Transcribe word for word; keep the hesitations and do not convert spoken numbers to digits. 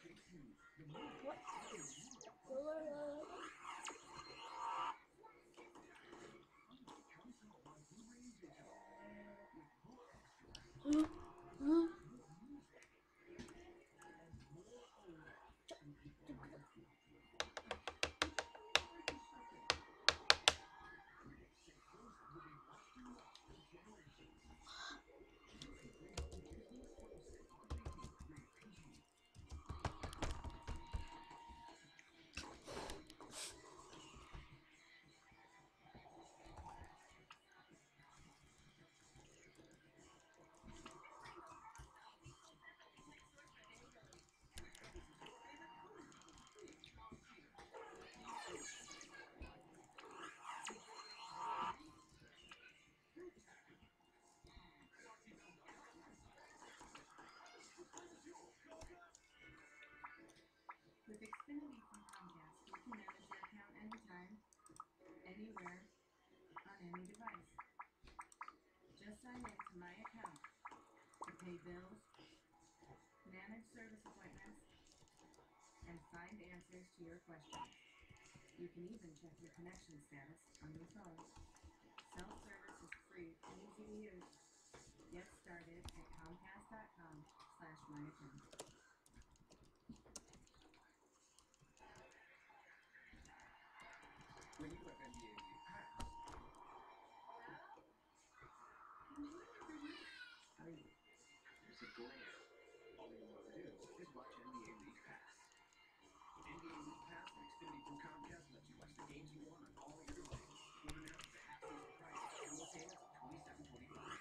With Xfinity from Comcast, you can manage your account anytime, anywhere, on any device. Just sign in to My Account to pay bills, manage service appointments, and find answers to your questions. You can even check your connection status on your phone. Self-service is free and easy to use. Get started at comcast.com slash myaccount. When you have N B A League Pass. How are you? There's a glare. All you want to do is watch N B A League Pass. N B A League Pass and Xfinity from Comcast lets you watch the games you want on all your devices. When announced at access price, annual payments of twenty-seven twenty-five.